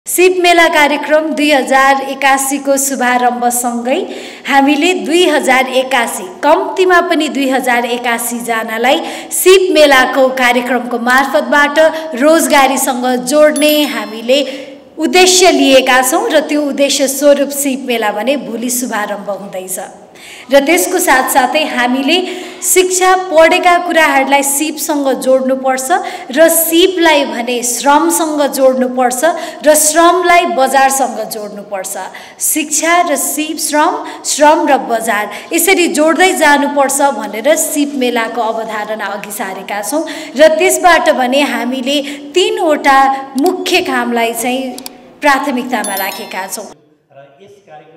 सिप मेला कार्यक्रम 2081 को शुभारम्भसँगै हामीले 2081 कम्तीमा पनि 2081 जनालाई सिप मेलाको कार्यक्रमको मार्फतबाट रोजगारीसँग जोड्ने हामीले उद्देश्य लिएका छौं र त्यो उद्देश्य स्वरूप सिप मेला भने भोलि शुभारम्भ हुँदैछ र त्यसको साथसाथै हामीले शिक्षा पढेका कुराहरूलाई सिपसँग जोड्नुपर्छ र सिपलाई भने श्रमसँग जोड्नुपर्छ र श्रमलाई बजारसँग जोड्नुपर्छ। शिक्षा र सिप श्रम र बजार यसरी जोड्दै जानुपर्छ भनेर सिप मेलाको अवधारणा अघि सारेका छौं र त्यसबाट भने हामीले तीनवटा मुख्य कामलाई चाहिँ प्राथमिकतामा राखेका छौं।